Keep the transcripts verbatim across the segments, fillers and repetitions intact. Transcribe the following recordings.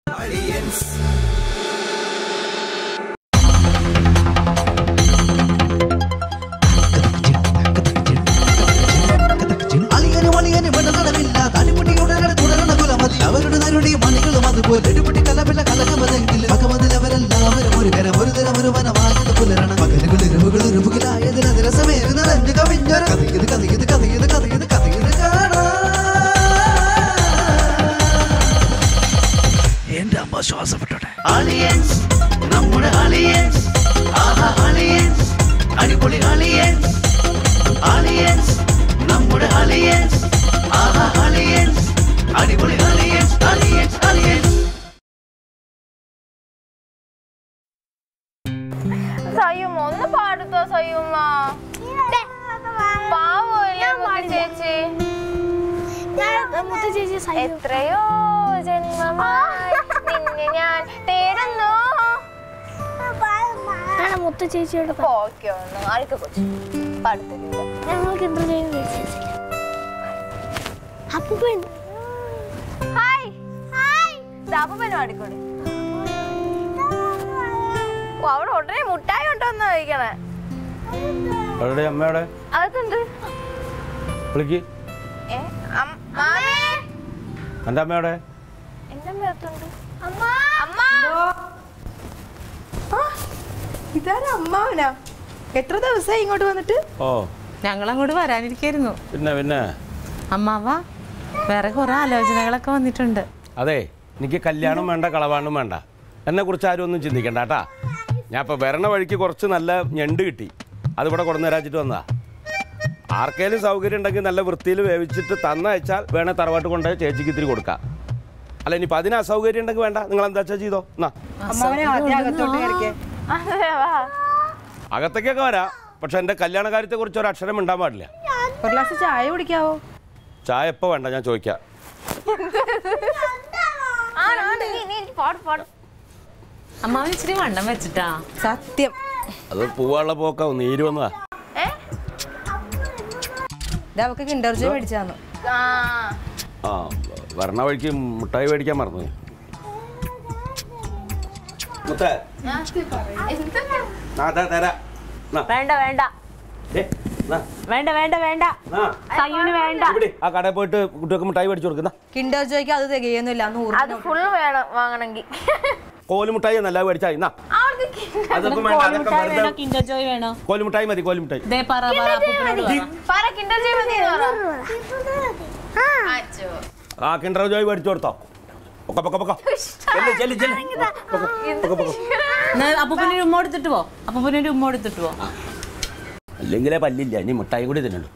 Aliyans. Aliyane aliyane vanadadavilla tadiputiyude tudana kulamadi avarude narudi manigalum adupole edupiti kalapilla kalakamadengil pakamadil avarellaavarum oru kara oru thara oru vanavagadu pularana pagalugal iruvugul iruvugilaya rasame nalanju kavinjara kadiyudu kadiyudu kadiyudu kadiyudu kadiyudu kana enda amma ശ്വാസപ്പെട്ടോട്ടെ. Aliyans നമ്മുടെ Aliyans ആഹാ Aliyans അടിപൊളി Aliyans Aliyans നമ്മുടെ Aliyans ആഹാ Aliyans അടിപൊളി Aliyans Aliyans Aliyans. സയ്യുമ്മ ഒന്ന് പാടുത്തോ സയ്യുമ്മ. പാവല്ലേ മുത്തു ചേച്ചി. എത്രയോ ജന്മമായി നിന്നെ ഞാൻ തേടുന്നു. മുത്തു ചേച്ചിയോട് ഓക്കെ ഒന്ന് അഴുക്ക കൊച്ചു പാടുത്തില്ല. ഞങ്ങൾക്ക് എന്തെങ്കിലും അപ്പൂപ്പൻ ഹായ് ഹായ് അപ്പൂപ്പൻ പാടിക്കോടി. ഓ അവിടെ ഉടനെ മുട്ടായി ഉണ്ടോന്ന് കഴിക്കണേ. അമ്മയുടെ അതുണ്ട്. എന്റെ അമ്മയുടെ എന്റെ അമ്മയത്തുണ്ട്. ഇതാരാ അമ്മാവനാ? എത്ര ദിവസമായി ഇങ്ങോട്ട് വന്നിട്ട്? ഓ ഞങ്ങൾ അങ്ങോട്ട് വരാനിരിക്കായിരുന്നു. പിന്നെ പിന്നെ അമ്മാവ വേറെ കുറെ ആലോചനകളൊക്കെ വന്നിട്ടുണ്ട്. അതെ, എനിക്ക് കല്യാണം വേണ്ട കളവാണും വേണ്ട. എന്നെ കുറിച്ച് ആരും ഒന്നും ചിന്തിക്കണ്ട കേട്ടാ. ഞാൻ ഇപ്പൊ വരണ വഴിക്ക് കുറച്ച് നല്ല ഞണ്ട് കിട്ടി, അതിവിടെ കൊണ്ടു തരാച്ചിട്ട് വന്നതാ. ആർക്കേലും സൗകര്യം ഉണ്ടെങ്കിൽ നല്ല വൃത്തിയിൽ വേവിച്ചിട്ട് തന്നയച്ചാൽ വേണേ തറവാട്ട് കൊണ്ടുപോയി ചേച്ചിക്ക് ഇത്തിരി കൊടുക്കാം. അല്ല ഇനിയിപ്പോൾ അതിന് അസൗകര്യം ഉണ്ടെങ്കിൽ വേണ്ട, നിങ്ങൾ എന്താ വെച്ചാൽ ചെയ്തോ. എന്നാ അകത്തേക്കൊക്കെ വരാം, പക്ഷെ എന്റെ കല്യാണ കാര്യത്തെ കുറിച്ച് ഒരു അക്ഷരം ഉണ്ടാൻ പാടില്ല. ഒരു ഗ്ലാസ് ചായ കുടിക്കാവോ? ചായ എപ്പോ വേണ്ട, ഞാൻ ചോദിക്കാം. അമ്മാവൻ ഇച്ചിരി വണ്ണം വെച്ചിട്ടാ സത്യം. അത് പൂവാനുള്ള പോക്കാവും, നീര് വന്നതാ. അവക്ക് കിൻഡർ ജോയ് മേടിച്ചാന്ന്. ആ വരണ വഴിക്ക് മുട്ടായി മേടിക്കാൻ മറന്നു. വേണ്ട വേണ്ട വേണ്ട വേണ്ട വേണ്ട സയ്യുന് വേണ്ട. ആ കടയിൽ പോയിട്ട് കുട്ടികൾക്ക് മുട്ടായി മേടിച്ചു കൊടുക്കുന്ന. കിൻഡർ ജോയ്ക്ക് അത് തികയൊന്നുമില്ല. അത് ഫുൾ വേണം വാങ്ങണമെങ്കിൽ. കോലുമുട്ടായി എന്നല്ല മേടിച്ചാ. കോലുമുട്ടായി മതി, കോലുമുട്ടായി. ആ കിൻഡർ ജോയ് മേടിച്ചു കൊടുത്തോ. അപ്പൂപ്പനൊരു ഉമ്മ എടുത്തിട്ട് പോ. അപ്പൂപ്പനൊരു ഉമ്മ എടുത്തിട്ട് പോ. അല്ലെങ്കിലേ പല്ലില്ല, ഇനി മുട്ടായി കൂടി തിന്നുണ്ട്.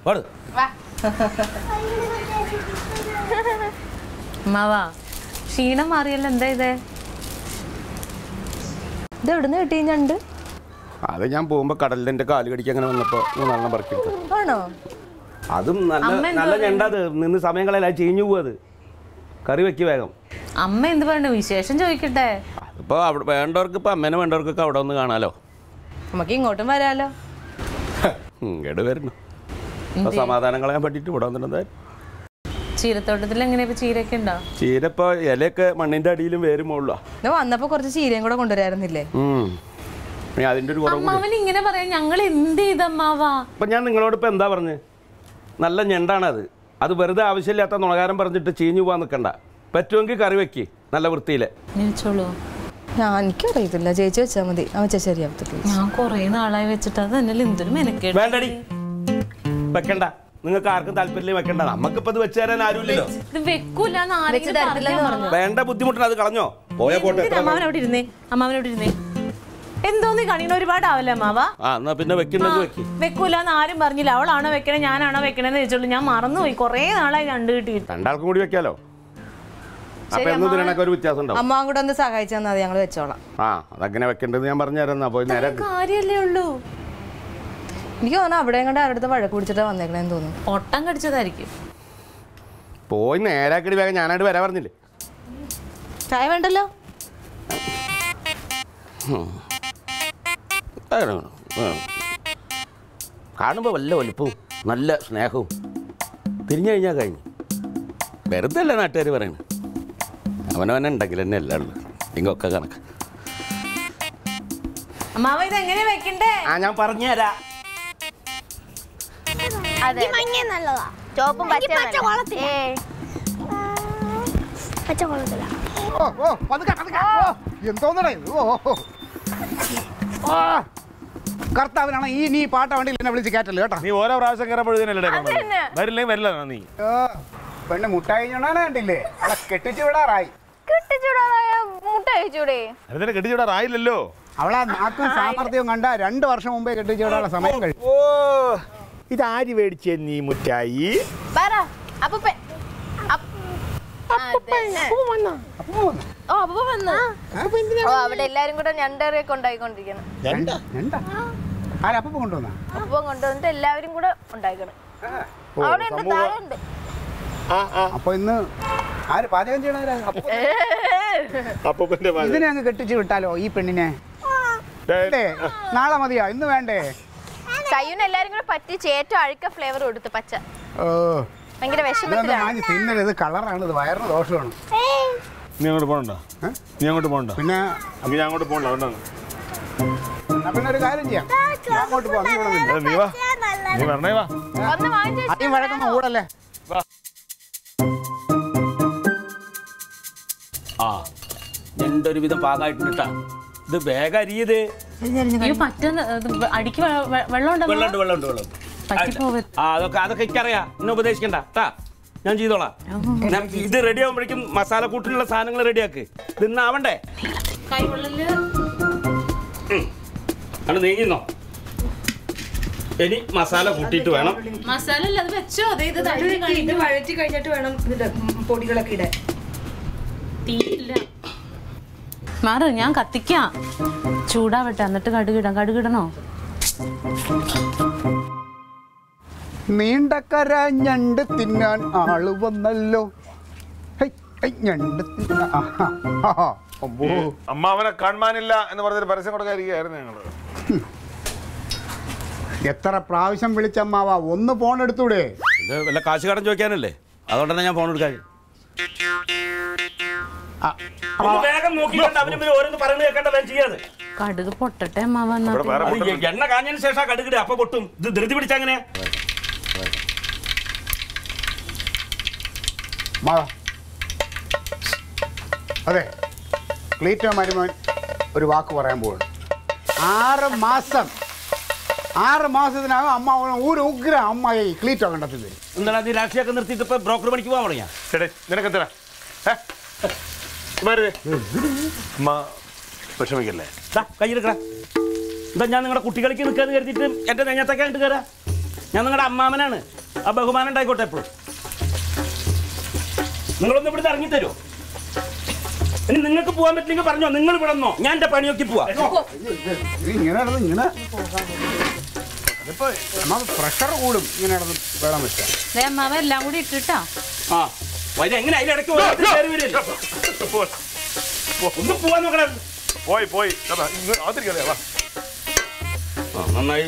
അമ്മാവാ ക്ഷീണം മാറിയല്ലോ, എന്താ ഇതേ? ഇത് എവിടുന്ന് കിട്ടി ഞണ്ട്? അത് ഞാൻ പോകുമ്പോ കടലിന്റെ കാല് കടിക്ക് അങ്ങനെ വന്നപ്പോ മൂന്നാലെണ്ണം പറക്കിയെടുത്തു. ആണോ? അതും നല്ല നല്ല ഞണ്ടത്. നിന്ന് സമയം കളയല്ല, ചീഞ്ഞു പോവത്. കറി വെക്ക് വേഗം. അമ്മ എന്ത് പറയണ്ട, വിശേഷം ചോദിക്കട്ടെ. അതിപ്പോ അവിടെ വേണ്ടവർക്ക് ഇപ്പൊ അമ്മേനെ വേണ്ടവർക്കൊക്കെ അവിടെ ഒന്ന് കാണാലോ. നമുക്ക് ഇങ്ങോട്ടും വരാലോ. ഇങ്ങോട്ട് വരുന്നു സമാധാനം കളയാൻ പറ്റിട്ട് ഇവിടെ വന്നിട്ടുണ്ടായി. ചീരത്തോട്ടത്തിൽ എങ്ങനെയാ ചീരയൊക്കെ ഉണ്ടോ? ചീര ഇപ്പൊ ഇലയൊക്കെ മണ്ണിന്റെ അടിയിലും വേരും മുകളിലാ. വന്നപ്പോ കുറച്ച് ചീരയും കൂടെ കൊണ്ടുവരായിരുന്നില്ലേ? അതിന്റെ ഒരു കുറവ്. ഇങ്ങനെ പറയാ ഞങ്ങൾ എന്ത് ചെയ്തമ്മാവാ? അപ്പൊ ഞാൻ നിങ്ങളോട് ഇപ്പൊ എന്താ പറഞ്ഞ്? നല്ല ഞണ്ടാണത്. അത് വെറുതെ ആവശ്യമില്ലാത്ത നുണകാരം പറഞ്ഞിട്ട് ചീഞ്ഞു പോവാൻ നിൽക്കണ്ട. പറ്റുമെങ്കിൽ കറി വെക്ക് നല്ല വൃത്തിയില്. ഞാൻ എനിക്കറിയത്തില്ല, ചേച്ചി വെച്ചാൽ മതി. അവൻ ശരിയാവത്തില്ല. ഞാൻ കൊറേ നാളായി വെച്ചിട്ട് അത് തന്നെ എന്തൊരു മെനക്കേട്. വേണ്ടടി, വെക്കണ്ട. നിങ്ങൾക്ക് ആർക്കും താല്പര്യം വെക്കണ്ട. നമുക്കിപ്പോ ഇത് വെച്ച് തരാൻ ആരുമില്ലല്ലോ. വേണ്ട, ബുദ്ധിമുട്ടാണ്. അത് കളഞ്ഞോ പോയാ പോട്ടെ. അമ്മാവനോട് ഇരുന്നേ, അമ്മാവനോട് ഇരുന്നേ. എന്തോന്ന് കണിയണ ഒരുപാടാവില്ല അമ്മാവാ. പിന്നെ വെക്കുന്നത് വെക്കൂലെന്ന് ആരും പറഞ്ഞില്ല. അവളാണോ വെക്കണേ ഞാനാണോ വെക്കണേന്ന് ചോദിച്ചോളൂ. ഞാൻ മറന്നുപോയി, കൊറേ നാളായി കണ്ടു കിട്ടിയിട്ട്. രണ്ടാൾക്കും കൂടി വെക്കാലോ. അമ്മാവും കൂടെ ഒന്ന് സഹായിച്ചു തന്നാൽ ഞങ്ങൾ വെച്ചോളാം. ആ അതങ്ങനെ വെക്കേണ്ടത് ഞാൻ പറഞ്ഞു തരാം. കാര്യല്ലേ ഉള്ളൂ. എനിക്ക് തോന്നുന്നു അവിടെ കണ്ട് ആരുടെ വഴക്ക് പിടിച്ചിട്ട് വന്നേക്കണേന്ന് തോന്നുന്നു. ഒട്ടം കടിച്ചതായിരിക്കും. പോയി നേരാക്കടി വേഗം. ഞാനായിട്ട് വരാൻ പറഞ്ഞില്ലേ? ചായ വേണ്ടല്ലോ. കാണുമ്പോ വല്ല വലിപ്പവും നല്ല സ്നേഹവും. തിരിഞ്ഞു കഴിഞ്ഞാൽ കഴിഞ്ഞു. വെറുതെ അല്ല നാട്ടുകാർ പറയുന്നത്. അവനവനെ ഉണ്ടെങ്കിൽ തന്നെ അല്ല ഉള്ളു. ഇങ്ങൊക്കെ കണക്ക്. അമ്മാവ ഇത് എങ്ങനെ വെക്കണ്ടേ? ആ ഞാൻ പറഞ്ഞുതരാം. അതെ നല്ലതാ. ചോപ്പും പച്ച പച്ച കൊള്ളത്തില്ല. ഓ ഓ പതുക്കെ പതുക്കെ. ഓ എന്തോന്നടേ. ഓ ഓ കർത്താവിനാണ് ഈ നീ പാട്ട വണ്ടിയിൽ എന്നെ വിളിച്ച് കയറ്റല്ലോ കേട്ടോ. നീ ഓരോ പ്രാവശ്യം കയറപ്പോഴത്തേനല്ലേ വരില്ലേ വരില്ല നീ. പെണ്ണ് മുട്ടായി ഞൊണ്ടാണ് കണ്ടില്ലേ? അവളെ കെട്ടിച്ചു വിടാറായി. അതിനെ കെട്ടിച്ചുവിടാറായില്ലല്ലോ. അവളെ നാക്കും സാമർത്ഥ്യവും കണ്ട രണ്ടു വർഷം മുമ്പേ കെട്ടിച്ചു വിടാനുള്ള സമയം കഴിഞ്ഞു. ഓ ഇത് ആര് മേടിച്ചേ നീ മുറ്റായി? അവിടെ എല്ലാരും കൂടെ ഞണ്ടേറിയൊക്കെ ഉണ്ടായിക്കൊണ്ടിരിക്കണം. ആരപ്പം കൊണ്ടുവന്ന അപ്പം കൊണ്ടുവന്നിട്ട് എല്ലാവരും കൂടെ ഉണ്ടായിക്കണം. അവിടെ ഉണ്ട്, താഴെ ഉണ്ട്. അപ്പൊ ഇന്ന് ആര് പാചകം ചെയ്യണ? ഇതിനെ അങ്ങ് കെട്ടിച്ചു വിട്ടാലോ ഈ പെണ്ണിനെ? നാളെ മതിയോ? ഇന്ന് വേണ്ടേ? കയ്യൂന് എല്ലാരും കൂടെ പറ്റിച്ച് ഏറ്റവും അഴുക്ക ഫ്ലേവർ കൊടുത്ത് പച്ച. ഓ ഭയങ്കര വിഷമത്തിലാണ്. തിന്നരുത്, കളറാണ് ഇത്, വയറിന് ദോഷമാണ്. നീ അങ്ങോട്ട് പോകണ്ട. നീ അങ്ങോട്ട് പോകണ്ട. പിന്നെ ഞാൻ അങ്ങോട്ട് പോകണ്ട. അതുകൊണ്ടാണ്. പിന്നെ ഒരു കാര്യം ചെയ്യാം, അങ്ങോട്ട് പോവാം. നീ വാ, നീ വരണേ വാ. ഒന്ന് വാങ്ങിച്ചു അധികം വഴക്കൊന്നും കൂടല്ലേ? ആ ഞണ്ടൊരു വിധം പാകമായിട്ടാ. ഇത് വേഗം അരിയത്. അടിക്ക് വെള്ളം വെള്ളമുണ്ട് വെള്ളമുണ്ട് വെള്ളം. ആ അതൊക്കെ അതൊക്കെ എനിക്കറിയാം. എന്നെ ഉപദേശിക്കണ്ട കേട്ടാ, ഞാൻ ചെയ്തോളാം. ഇത് റെഡി ആകുമ്പോഴേക്കും മസാല കൂട്ടിനുള്ള സാധനങ്ങൾ റെഡിയാക്ക്. ഇന്നാവണ്ടേ? അത് നീങ്ങുന്നോ? ഇനി മസാല കൂട്ടിയിട്ട് വേണം. മസാല അല്ല അത് വെച്ചോ. ഇത് വഴറ്റി കഴിഞ്ഞിട്ട് വേണം പൊടികളൊക്കെ ഇടാൻ. തീയില്ല മാറ്, ഞാൻ കത്തിക്കാം. ചൂടാവട്ടെ, എന്നിട്ട് കടുകിടാം. കടുകിടണോ? നീണ്ടക്കര ഞണ്ട് തിന്നാൻ ആള് വന്നല്ലോ. ഞണ്ട് അമ്മാവനെ കാണാനില്ല എന്ന് പറഞ്ഞൊരു പരസ്യം കൊടുക്കാതിരിക്കുകയായിരുന്നു ഞങ്ങള്. എത്ര പ്രാവശ്യം വിളിച്ചമ്മാവാ, ഒന്ന് ഫോൺ എടുത്തൂടെ? ഇത് വല്ല കാശ് കടം ചോദിക്കാനല്ലേ, അതുകൊണ്ട് തന്നെ ഞാൻ ഫോൺ എടുക്കാൻ. കടുക് പൊട്ടട്ടെ അമ്മാവ. എണ്ണ കാഞ്ഞതിന് ശേഷം കടുകിട്, അപ്പൊ പൊട്ടും. ഇത് ധൃതി പിടിച്ചങ്ങനെ. അതെ, ക്ലീറ്റോ മരുമോൻ ഒരു വാക്ക് പറയാൻ പോവാണ്. ആറ് മാസം ആറ് മാസത്തിനകം അമ്മ ഒരു ഉഗ്ര അമ്മയെ ക്ലീറ്റോ കണ്ടെത്തി തരും. എന്താണ് നീ രാഷ്ട്രീയമൊക്കെ നിർത്തിയിട്ട് ഇപ്പൊ ബ്രോക്കർ പണിക്ക് പോകാൻ തുടങ്ങിയാ? നിനക്കെത്തരാ വിഷമിക്കല്ലേ? കയ്യെടുക്കടാ. എന്താ ഞാൻ നിങ്ങളുടെ കുട്ടികളിലേക്ക് നിൽക്കാന്ന് കരുതിയിട്ട് എന്റെ നെഞ്ഞത്തൊക്കെ ഉണ്ട് കയറാ? ഞാൻ നിങ്ങളുടെ അമ്മാമനാണ്. ആ ബഹുമാനം ഉണ്ടായിക്കോട്ടെ എപ്പോഴും. നിങ്ങളൊന്നും ഇവിടുന്ന് ഇറങ്ങിത്തരുമോ? ഇനി നിങ്ങൾക്ക് പോകാൻ പറ്റില്ലെങ്കിൽ പറഞ്ഞോ, നിങ്ങൾ ഇവിടെ നിന്നോ, ഞാൻ എന്റെ പണിയൊക്കെ പോവാ. ഇങ്ങനെ ഇങ്ങനെ പ്രഷർ കൂടും. ഇങ്ങനെ വേണം വെച്ചാൽ അമ്മാവ എല്ലാം കൂടി ഇട്ടിട്ടാ. ആ എങ്ങനെ അതിലിടയ്ക്ക് ഒന്ന് പോവാൻ നോക്കണേ. പോയി പോയി നന്നായി.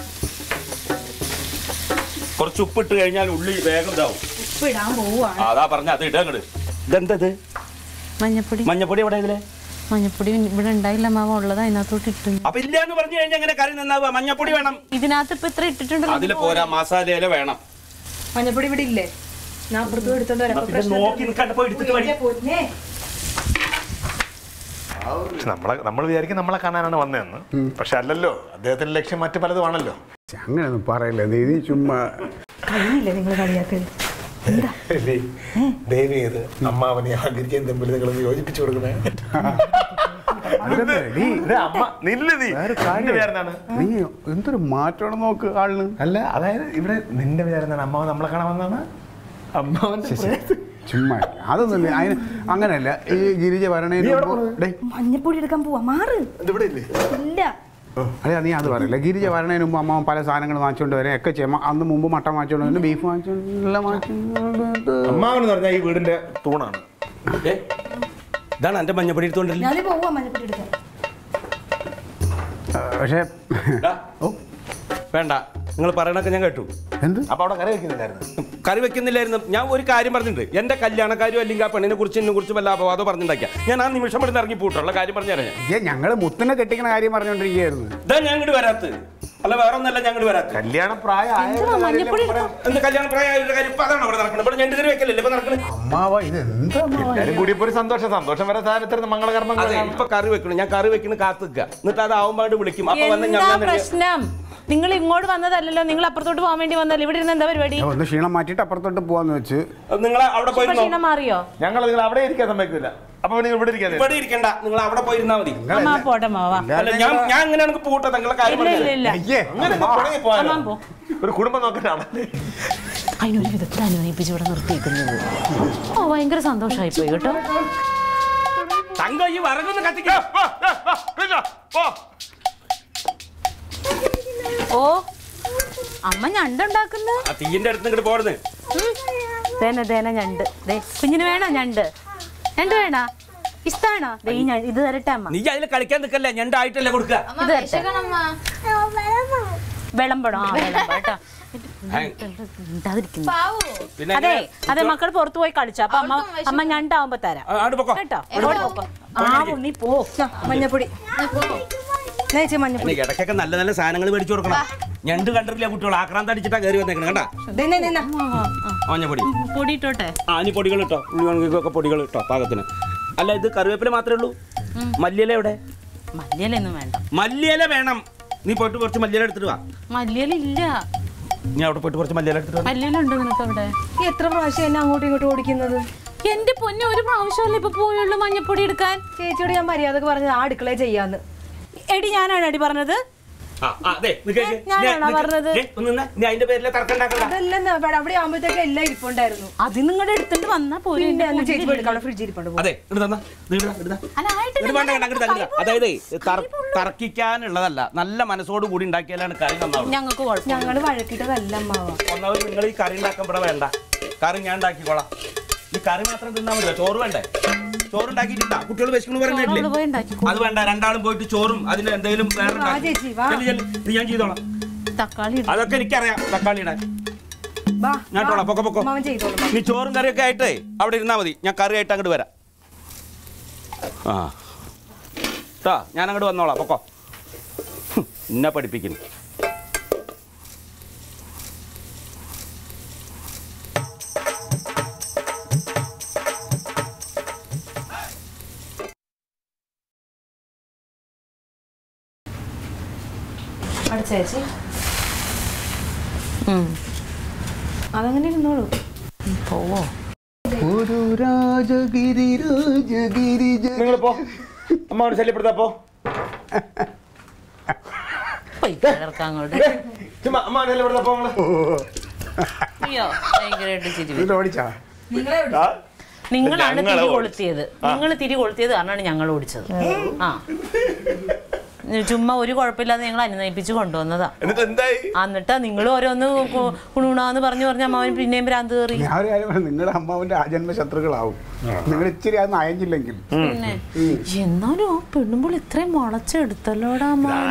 കുറച്ച് ഉപ്പിട്ട് കഴിഞ്ഞാൽ ഉള്ളി വേഗം ഇതാവും. ഉപ്പിടാൻ പോവാണ്. അതാ പറഞ്ഞ അത് ഇടങ്ങട്. ഇതെന്തത്? മഞ്ഞപ്പൊടി. മഞ്ഞപ്പൊടി എവിടെ? ഇതിലെ മഞ്ഞപ്പൊടി ഇവിടെ ഉണ്ടായില്ല മാവ, ഉള്ളത് അതിനകത്തോട്ട് ഇട്ടു. അപ്പൊ ഇല്ല എന്ന് പറഞ്ഞു കഴിഞ്ഞാൽ എങ്ങനെ കറി നന്നാവുക? മഞ്ഞപ്പൊടി വേണം ഇതിനകത്ത്. ഇപ്പൊ ഇത്ര ഇട്ടിട്ടുണ്ട്. അതില് പോരാ, മസാലയില വേണം. മഞ്ഞപ്പൊടി ഇവിടെ ഇല്ലേ? നോക്കി നിൽക്കാണ്ട് പോയി എടുത്തിട്ട് വഴി. നമ്മളെ നമ്മൾ വിചാരിക്കും നമ്മളെ കാണാനാണ് വന്നതെന്ന്. പക്ഷെ അല്ലല്ലോ, അദ്ദേഹത്തിന്റെ ലക്ഷ്യം മറ്റു പലതുമാണല്ലോ. അങ്ങനെയൊന്നും പറയില്ല നീ, ചുമ്മാ നിങ്ങൾ കളിയാക്കരുത്. ദേവിയത് അമ്മാവനെ ആഗ്രഹിക്കുകയും തമ്മിൽ നിങ്ങളൊന്ന് യോജിപ്പിച്ചു കൊടുക്കണേ. നീ എന്തൊരു മാറ്റമാണ് നോക്ക് ആളിന്. അല്ല, അതായത് ഇവിടെ നിന്റെ വിചാരം എന്താണ്? അമ്മാവൻ നമ്മളെ കാണാൻ വന്നാണ്. അമ്മാവൻ ചുമ്മാ അതൊന്നുമില്ല. അതിന് അങ്ങനെയല്ല. ഈ ഗിരിജ വരണേന് മഞ്ഞപ്പൊടി എടുക്കാൻ പോവാ. മാറ്. ഇല്ല അതെ, നീ അത് പറയില്ല. ഗിരിജ വരണേന് മുമ്പ് അമ്മാവൻ പല സാധനങ്ങൾ വാങ്ങിച്ചുകൊണ്ട് വരാൻ ഒക്കെ ചെയ്യാം. അന്ന് മുമ്പ് മട്ടൻ വാങ്ങിച്ചോണ്ട് വന്നു, ബീഫ് വാങ്ങിച്ചോണ്ട് വാങ്ങിച്ചോണ്ട്. അമ്മാവൻ എന്ന് പറഞ്ഞാൽ ഈ വീടിന്റെ തൂണാണ്. ഇതാണ് എന്റെ മഞ്ഞപ്പൊടി എടുത്തോണ്ടല്ലേ. പക്ഷേ വേണ്ട, നിങ്ങൾ പറയണൊക്കെ ഞാൻ കേട്ടു. എന്ത്? അപ്പൊ അവിടെ കറി വെക്കുന്നില്ലായിരുന്നു? കറി വെക്കുന്നില്ലായിരുന്നു. ഞാൻ ഒരു കാര്യം പറഞ്ഞിട്ടുണ്ട്. എന്റെ കല്യാണക്കാരും അല്ലെങ്കിൽ ആ പെണ്ണിനെ കുറിച്ച് എന്നെ കുറിച്ച് വല്ല അപവാദം പറഞ്ഞിട്ടുണ്ടാക്കിയ ഞാൻ ആ നിമിഷം ഇവിടെ ഇറങ്ങി പോയിട്ടുള്ള കാര്യം പറഞ്ഞു തരാം. ഏ ഞങ്ങള് മുത്തിനെ കെട്ടിക്കുന്ന കാര്യം പറഞ്ഞോണ്ടിരിക്കുകയായിരുന്നു. ഇതാ ഞാൻ ഇങ്ങോട്ട് വരാത്തത്. അല്ല വേറെ ഒന്നല്ല ഞാൻ ഇങ്ങോട്ട് വരാത്തത്. കല്യാണ പ്രായം എന്ത് കല്യാണ പ്രായമായിട്ട് കാര്യം ഇപ്പൊ അതാണ് അവിടെ നടക്കുന്നത്. ഇവിടെ ഞണ്ട് കറി വെക്കല്ലേ ഇപ്പൊ നടക്കുന്നത്. അമ്മാവ ഇത് എന്താ എല്ലാരും കൂടി ഇപ്പൊ ഒരു സന്തോഷം സന്തോഷം വരെ സാധനത്തിന് മംഗളകർമ്മം. അതെ ഇപ്പൊ കറി വെക്കണം. ഞാൻ കറി വെക്കുന്ന കാത്ത് നിൽക്കുക. എന്നിട്ട് അത് ആവുമ്പാട് വിളിക്കും. അപ്പൊ വന്ന് ഞാൻ പ്രശ്നം നിങ്ങൾ ഇങ്ങോട്ട് വന്നതല്ലല്ലോ, നിങ്ങൾ അപ്പുറത്തോട്ട് പോകാൻ വേണ്ടി വന്നല്ലോ. ഇവിടെ ഇരുന്ന് എന്താ പരിപാടി? ഒന്ന് ക്ഷീണം മാറ്റിട്ട് അപ്പുറത്തോട്ട് പോവാന്ന് വെച്ച്. നിങ്ങൾ അവിടെ പോയി ക്ഷീണം മാറിയോ? ഞങ്ങൾ നിങ്ങൾ അവിടെ ഇരിക്കാൻ സമ്മതിക്കില്ല. അപ്പൊ നിങ്ങൾ ഇവിടെ ഇരിക്കാൻ ഇവിടെ ഇരിക്കണ്ട. നിങ്ങൾ അവിടെ പോയിരുന്നാ മതി. പോട്ടെ മാവാ. അല്ല ഞാൻ ഞാൻ എങ്ങനെയാണ് പോട്ടെ നിങ്ങളെ കാര്യം ഒരു കുടുംബം നോക്കാനാണ് അതിനൊരു വിധത്തിൽ അനുനയിപ്പിച്ച് ഇവിടെ നിർത്തിയിരിക്കുന്നത്. ഓ ഭയങ്കര സന്തോഷമായി പോയി കേട്ടോ. തങ്ക ഈ വറകൊന്ന് കത്തിക്കോ. ഓ അമ്മ ഞണ്ടുണ്ടാക്കുന്നു. ആ തീയിന്റെ അടുത്ത് ഇങ്ങോട്ട് പോടുന്നത്. തേന തേന ഞണ്ട്. കുഞ്ഞിന് വേണോ ഞണ്ട്? ഞണ്ട് വേണോ? ഇഷ്ടാണോ? ഈ ഇത് തരട്ടെ അമ്മ. നീ അതിൽ കളിക്കാൻ നിൽക്കല്ലേ. ഞണ്ടായിട്ടല്ലേ കൊടുക്കുക. ഇത് തരട്ടെ. വിളമ്പടോ? ആ വിളമ്പോ കേട്ടോ. അതെ അതെ മക്കൾ പുറത്തു പോയി കളിച്ചു. അപ്പൊ അമ്മ അമ്മ ഞണ്ടാവുമ്പോ തരാം കേട്ടോ. ആ നീ പോ. മഞ്ഞപ്പൊടി ഇടയ്ക്കൊക്കെ നല്ല നല്ല സാധനങ്ങൾ മേടിച്ചു കൊടുക്കണം. ഞണ്ട് കണ്ടിട്ടില്ല കുട്ടികൾ ആക്രാന്ത അടിച്ചിട്ടാ കയറി വന്നേക്കണം കണ്ടാ. മഞ്ഞപ്പൊടി പൊടി ഇട്ടോട്ടെ. ആ ഇനി പൊടികൾ ഇട്ടോ. ഉള്ളിവണക്കൊക്കെ പൊടികൾ ഇട്ടോ പാകത്തിന്. അല്ല ഇത് കറിവേപ്പില മാത്രമേ ഉള്ളൂ. മല്ലിയില എവിടെ? മല്ലിയിലൊന്നും വേണ്ട. മല്ലിയില വേണം. നീ പോയിട്ട് കുറച്ച് മല്ലിയില എടുത്തിട്ട് വാ. മല്ലിയില ഇല്ല. ഞാൻ അവിടെ പോയിട്ട് കുറച്ച് മല്ലിയില എടുത്തിട്ട് വാ. മല്ലിയില ഉണ്ട് നിനക്ക് അവിടെ? എത്ര പ്രാവശ്യം എന്നെ അങ്ങോട്ടും ഇങ്ങോട്ടും ഓടിക്കുന്നത്? എന്റെ പൊന്നെ ഒരു പ്രാവശ്യമല്ലേ ഇപ്പൊ പോയുള്ളൂ മഞ്ഞപ്പൊടി എടുക്കാൻ. ചേച്ചിയോട് ഞാൻ മര്യാദക്ക് പറഞ്ഞത് ആ അടുക്കളയിൽ ചെയ്യാന്ന്. എടി ഞാനാണ് അടി പറഞ്ഞത്. ഞാനാണോ പറഞ്ഞത്? അതല്ല അവിടെ ആകുമ്പോഴത്തേക്ക് എല്ലാം ഇരിപ്പുണ്ടായിരുന്നു. അത് നിങ്ങളുടെ എടുത്തിട്ട് വന്നാ പോലും ചേച്ചി എടുക്കാം ഫ്രിഡ്ജിൽ ഇരിപ്പുണ്ട്. അതായത് തർക്കിക്കാനുള്ളതല്ല, നല്ല മനസ്സോട് കൂടി ഉണ്ടാക്കിയാലാണ് കറി നന്നാവും. ഞങ്ങൾക്ക് ഞങ്ങള് വഴക്കിട്ടതല്ല അമ്മാവ. ഒന്നാമത് നിങ്ങൾ ഈ കറി ഉണ്ടാക്കാൻ ഇവിടെ വേണ്ട. കറി ഞാൻ ഉണ്ടാക്കിക്കോളാം. ഈ കറി മാത്രം തിന്നാൻ മതിയോ? ചോറ് വേണ്ടേ? ചോറുണ്ടാക്കിട്ടാ കുട്ടികൾ വിശക്കുന്നു പറഞ്ഞിട്ടില്ലേ? അത് വേണ്ട. രണ്ടാളും പോയിട്ട് ചോറും അതിന് എന്തെങ്കിലും വേറെ ഞാൻ ചെയ്തോളാം. തക്കാളി അതൊക്കെ എനിക്കറിയാം. തക്കാളി ഇടാൻ ഞാട്ടോളാം. പൊക്കെ പൊക്കോ. നീ ചോറും കറിയൊക്കെ ആയിട്ടേ അവിടെ ഇരുന്നാ മതി. ഞാൻ കറി ആയിട്ട് അങ്ങോട്ട് വരാം. ആ കേട്ടോ ഞാൻ അങ്ങോട്ട് വന്നോളാം. പൊക്കോ. എന്നെ പഠിപ്പിക്കുന്നു. ചേച്ചി അതങ്ങനെ ഇരുന്നോളൂ. പോവോ? ഒരു രാജഗിരി രാജഗിരി. നിങ്ങൾ പോ. അമ്മ ശല്യപ്പെടുത്താപ്പോ. നിങ്ങളാണ് തിരി കൊളുത്തിയത്. നിങ്ങൾ തിരി കൊളുത്തിയത് കാരണമാണ് ഞങ്ങൾ ഓടിച്ചത്. ആ ചുമ്മാ ഒരു കുഴപ്പമില്ലാതെ ഞങ്ങൾ അനുനയിപ്പിച്ച് കൊണ്ടുവന്നതാ. എന്നിട്ടാ നിങ്ങൾ ഓരോന്ന് കുണുണാന്ന് പറഞ്ഞു പറഞ്ഞ അമ്മാവന് പിന്നെയും ഭ്രാന്ത് കയറി. നിങ്ങളുടെ അമ്മാവന്റെ ആജന്മ ശത്രുക്കളാവും നിങ്ങൾ ഇച്ചിരി അത് നയഞ്ചില്ലെങ്കിൽ. പിന്നെ എന്നാലും ആ പെണ്ണുമ്പോൾ ഇത്രയും വളച്ചെടുത്തല്ലോടാ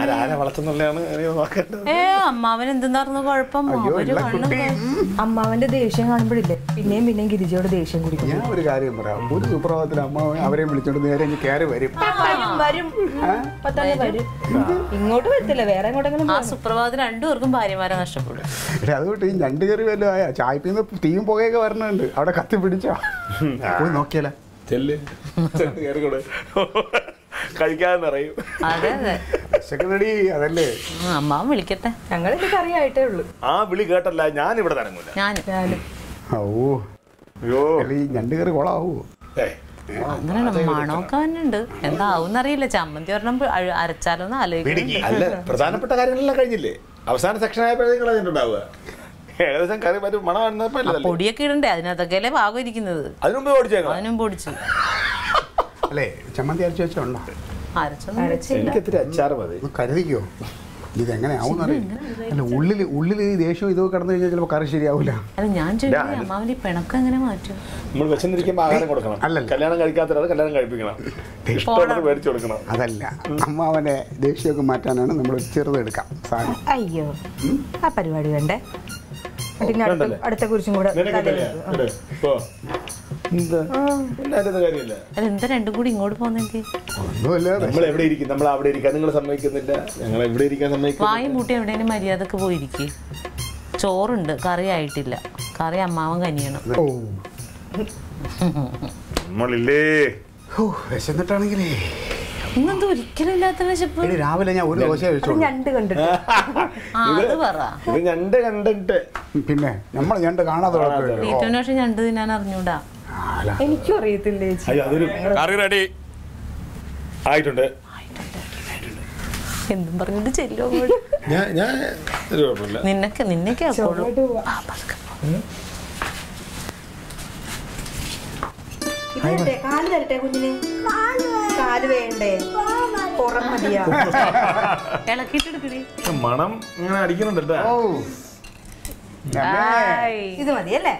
ഏ അമ്മാവൻ എന്തെന്നായിരുന്നു കുഴപ്പം? അമ്മാവന്റെ ദേഷ്യം കാണുമ്പോഴില്ലേ പിന്നെയും പിന്നെയും ഗിരിജയോട് ദേഷ്യം കുടിക്കും. ഞാൻ ഒരു കാര്യം പറയാം. ഒരു സുപ്രഭാതത്തിൽ അമ്മാവൻ അവരെയും വിളിച്ചോണ്ട് നേരെ കയറി വരും. വരും വരും ഇങ്ങോട്ട് വരത്തില്ല, വേറെ എങ്ങോട്ടെങ്കിലും. ആ സുപ്രഭാതത്തിൽ രണ്ടുപേർക്കും ഭാര്യമാരെ നഷ്ടപ്പെടും. അതുകൊണ്ട് ഈ ഞണ്ട് കറി വല്ലതും ആയ ചായപ്പിന്ന് തീയും പുകയൊക്കെ വരണുണ്ട്. അവിടെ കത്തി പിടിച്ചോ പോയി നോക്കിയാലോ? കഴിക്കാന്നറിയും. അതെ അതെ അതല്ലേ അമ്മാവൻ വിളിക്കട്ടെ. ഞങ്ങൾ ഇത് കറിയായിട്ടേ ഉള്ളൂ. ആ വിളി കേട്ടല്ല ഞാൻ ഇവിടെ തരങ്ങൂല. ഞാനും ഈ ഞണ്ട് കറി കൊളാവൂ. അങ്ങനെ മണമൊക്കെ വന്നുണ്ട്. എന്താവുന്നറിയില്ല. ചമ്മന്തി ഒരെണ്ണം അരച്ചാലോന്ന് ആലോചിക്കും. അല്ല പ്രധാനപ്പെട്ട കാര്യങ്ങളെല്ലാം കഴിഞ്ഞില്ലേ? അവസാന സെക്ഷൻ ആയപ്പോഴേക്കും അതിനുണ്ടാവുക ഏകദേശം കറി പറ്റും മണം വന്നപ്പോ പൊടിയൊക്കെ ഇടണ്ടേ? അതിനകത്തൊക്കെയല്ലേ ഭാഗം ഇരിക്കുന്നത്. അതിനുമ്പ് പൊടിച്ചേ അതിനും പൊടിച്ചു അല്ലേ? ചമ്മന്തി അരച്ചു വെച്ചോണ്ടോ? എനിക്കെത്തിരി അച്ചാറ് മതി. കരുതിക്കോ ഇതെങ്ങനെ ആവുന്നറിയില്ല. അല്ല ഉള്ളില് ഉള്ളില് ദേഷ്യം ഇതൊക്കെ കടന്നു കഴിഞ്ഞാൽ ചിലപ്പോ കറി ശരിയാവൂല. അല്ല ഞാൻ ചോദിക്കാം അമ്മാവന്റെ പിണക്കം എങ്ങനെ മാറ്റും? നമ്മൾ വിശന്നിരിക്കുമ്പോൾ ആഹാരം കൊടുക്കണം. അല്ലല്ല. കല്യാണം കഴിക്കാത്തവരാണ് കല്യാണം കഴിപ്പിക്കണം. ഇഷ്ടമുള്ളത് മേടിച്ചു കൊടുക്കണം. അതല്ല, അമ്മാവനെ ദേഷ്യമൊക്കെ മാറ്റാനാണ് നമ്മൾ ചെറുതെടുക്കാം സാധനം. അയ്യോ ആ പരിപാടി വേണ്ടേ. അടുത്ത കുറിച്ചും കൂടെ എന്താ രണ്ടും കൂടി ഇങ്ങോട്ട് പോകുന്നെങ്കിൽ നമ്മൾ എവിടെ ഇരിക്കും? നമ്മൾ അവിടെ ഇരിക്കാൻ നിങ്ങൾ സമ്മതിക്കുന്നില്ല. ഞങ്ങൾ എവിടെ ഇരിക്കാൻ സമ്മതിക്കും? വായും കൂട്ടി എവിടെയും മര്യാദക്ക് പോയിരിക്കും. ചോറുണ്ട്, കറി ആയിട്ടില്ല. കറി അമ്മാവൻ കനിയണം. നമ്മളില്ലേ വിശന്നിട്ടാണെങ്കിലേ ഇന്നെന്ത് ഒരിക്കലും ഇല്ലാത്ത വിശപ്പ്. രാവിലെ ഞാൻ ഒരു ദോശ കഴിച്ചു. ഞണ്ട് കണ്ടിട്ട് അത് പറ. ഇത് ഞണ്ട് കണ്ടിട്ട് പിന്നെ നമ്മൾ ഞണ്ട് കാണാതെ ഏറ്റവും പക്ഷെ ഞണ്ട് തിന്നാൻ അറിഞ്ഞൂടാ. എനിക്കും അറിയത്തില്ലേ. അതൊരു കറി റെഡി ആയിട്ടുണ്ട്. എന്തും പറഞ്ഞിട്ട് ചെല്ലോ. നിന്നൊക്കെ നിന്നൊക്കെ കാല് തരട്ടെ കുഞ്ഞിന്. കാല് വേണ്ടേ? പുറം മതിയാ. ഇളക്കിട്ടെടുക്കണേ. മണം ഇങ്ങനെ അടിക്കുന്നുണ്ട്. ഇത് മതിയല്ലേ?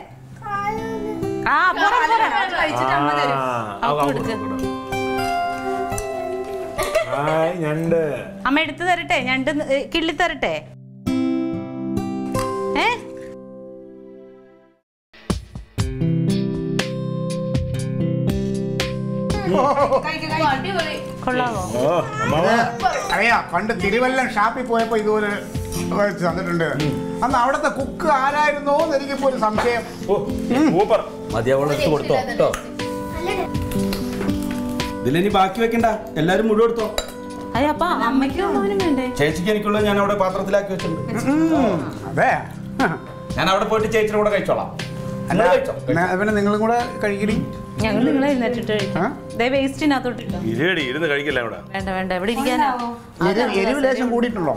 അമ്മ എടുത്തു തരട്ടെ? ഞണ്ട് കിള്ളി തരട്ടെ? ഏ കൊള്ളാമോ? അറിയാ, പണ്ട് തിരുവല്ലം ഷാപ്പിൽ പോയപ്പോ ഇതുപോലെ തന്നിട്ടുണ്ട്. അന്ന് അവിടുത്തെ കുക്ക് ആരായിരുന്നോ എന്ന് എനിക്കിപ്പോ ഒരു സംശയം. മതിയാവോളം കൊടുത്തോ കേട്ടോ. ഇതിലിനി ബാക്കി വെക്കണ്ട, എല്ലാരും മുഴുവൻ എടുത്തോ. അപ്പൊ അമ്മയ്ക്കും അമ്മനും വേണ്ടേ? ചേച്ചിക്ക് എനിക്കുള്ളത് ഞാൻ അവിടെ പാത്രത്തിലാക്കി വെച്ചിട്ടുണ്ട്. അതെ, ഞാൻ അവിടെ പോയിട്ട് ചേച്ചിയുടെ കൂടെ കഴിച്ചോളാം. പിന്നെ നിങ്ങളും കൂടെ കഴിക്കണി. ഞങ്ങൾ നിങ്ങളെ എഴുന്നേറ്റിട്ട് വേസ്റ്റിനകത്തോട്ടിട്ടോ. ഇരുന്ന് കഴിക്കില്ല അവിടെ. വേണ്ട വേണ്ട, ഇവിടെ ഇരിക്കാനോ. എരിവ് ലേശം കൂടിയിട്ടുള്ളോ?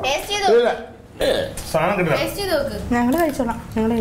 ഞങ്ങള് കഴിച്ചോളാം. ഞങ്ങള്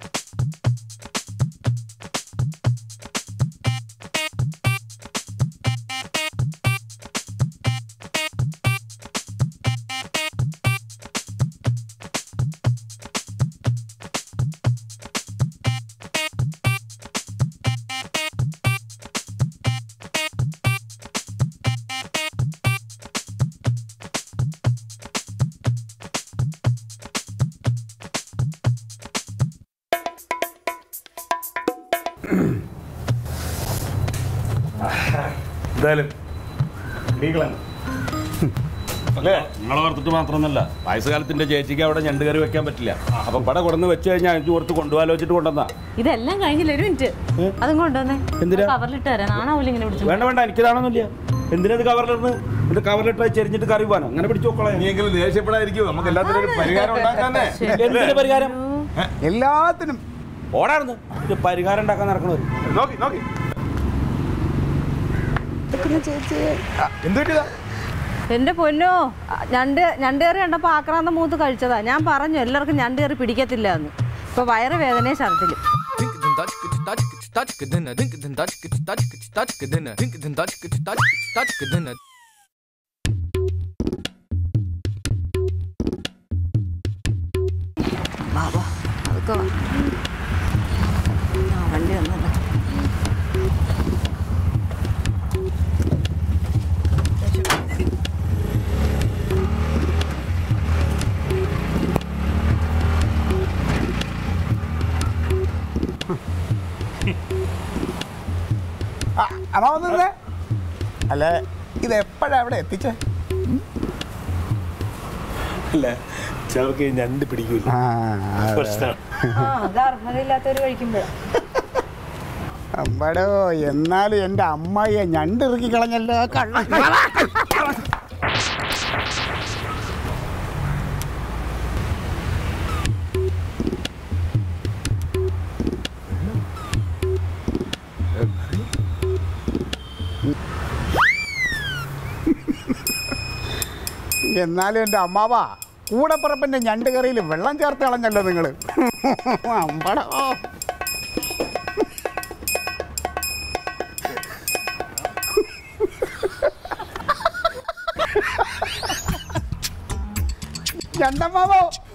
എന്തായാലും നിങ്ങളെ ഓർത്തിട്ട് മാത്രമൊന്നുമല്ല, വയസ്സുകാലത്തിന്റെ ചേച്ചിക്ക് അവിടെ ഞണ്ട് കറി വെക്കാൻ പറ്റില്ല. അപ്പൊ പട കൊണ്ടുവന്ന് വെച്ച് കഴിഞ്ഞാൽ അഞ്ചു കൊടുത്ത് കൊണ്ടുപോലോചിട്ട് കൊണ്ടുവന്നാ. ഇതെല്ലാം കഴിഞ്ഞില്ല, ഒരു മിനിറ്റ്. അതും കൊണ്ടുവന്നേ. എന്തിനാ കവറിലിട്ട് തരാൻ? ആണാവൂല ഇങ്ങനെ പിടിച്ചു. വേണ്ട വേണ്ട, എനിക്കിതാണെന്നില്ല. എന്തിനത് കവറിലിരുന്ന് ഇത് കവറിലിട്ട് ചെരിഞ്ഞിട്ട് കറി പോകാനോ? അങ്ങനെ പിടിച്ചു നോക്കളെ. നീയെങ്കിലും ദേഷ്യപ്പെടാതിരിക്കും. നമുക്ക് എല്ലാത്തിനും ഒരു പരിഹാരം ഉണ്ടാക്കാനേ. എന്തിനു പരിഹാരം? എല്ലാത്തിനും ഓടായിരുന്നു ഇത് പരിഹാരം ഉണ്ടാക്കാൻ നടക്കണത്. നോക്കി നോക്കി എന്ത് എന്റെ പൊന്നോ, ഞണ്ട് ഞണ്ടേറി കണ്ടപ്പോ ആക്രാന്തം മൂത്ത് കഴിച്ചതാ. ഞാൻ പറഞ്ഞു എല്ലാവർക്കും ഞണ്ടേറി പിടിക്കത്തില്ല എന്ന്. ഇപ്പൊ വയറ് വേദനയും ഛർദിലും. വണ്ടി വന്നല്ലോ. അമ്മ വന്നേ അല്ല, ഇത് എപ്പോഴാ അവിടെ എത്തിച്ചേ? അല്ല, ചിലർക്ക് ഞണ്ട് പിടിക്കൂല. അർഹതയില്ലാത്തവര് കഴിക്കുമ്പോഴാ. അമ്പടോ, എന്നാലും എന്റെ അമ്മായിയെ ഞണ്ടിറക്കി കളഞ്ഞല്ലോ. കള്ള എന്നാലും എൻ്റെ അമ്മാവാ, കൂടപ്പുറപ്പിൻ്റെ ഞണ്ട് കറിയിൽ വെള്ളം ചേർത്ത് കളഞ്ഞല്ലോ നിങ്ങൾ. അമ്പടോ, ഞണ്ടമ്മാവോ